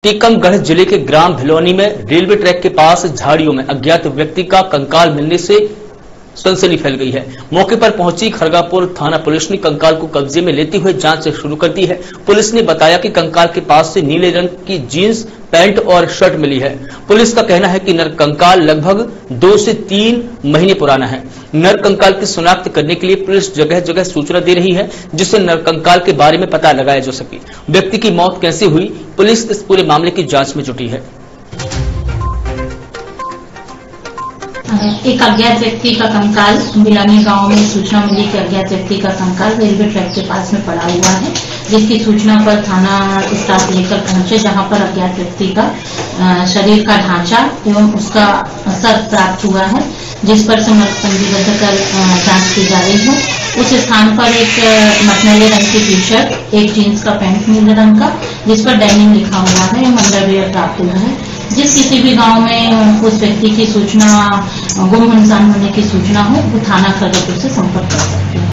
टीकमगढ़ जिले के ग्राम भिलौनी में रेलवे ट्रैक के पास झाड़ियों में अज्ञात व्यक्ति का कंकाल मिलने से सनसनी फैल गई है। मौके पर पहुंची खरगापुर थाना पुलिस ने कंकाल को कब्जे में लेते हुए जांच शुरू कर दी है। पुलिस ने बताया कि कंकाल के पास से नीले रंग की जींस पैंट और शर्ट मिली है। पुलिस का कहना है कि नर कंकाल लगभग 2 से 3 महीने पुराना है। नर कंकाल की शिनाख्त करने के लिए पुलिस जगह जगह सूचना दे रही है, जिससे नर कंकाल के बारे में पता लगाया जा सके। व्यक्ति की मौत कैसे हुई, पुलिस इस पूरे मामले की जांच में जुटी है। एक अज्ञात व्यक्ति का कंकाल भिलौनी गांव में सूचना मिली कि अज्ञात व्यक्ति का कंकाल रेलवे ट्रैक के पास में पड़ा हुआ है, जिसकी सूचना पर थाना स्टाफ लेकर पहुंचे, जहां पर अज्ञात व्यक्ति का शरीर का ढांचा एवं उसका सर प्राप्त हुआ है, जिस पर समर्थ पंजीबद्ध कर जांच की जा रही है। उस स्थान पर एक मटमैले रंग की टी शर्ट, एक जीन्स का पैंट नीले रंग का, जिस पर डेनिम लिखा हुआ है, अंडरवियर प्राप्त हुआ है। जिस किसी भी गांव में उस व्यक्ति की सूचना गुम इंसान होने की सूचना हो, वो थाना खरगापुर से संपर्क कर सकते हैं।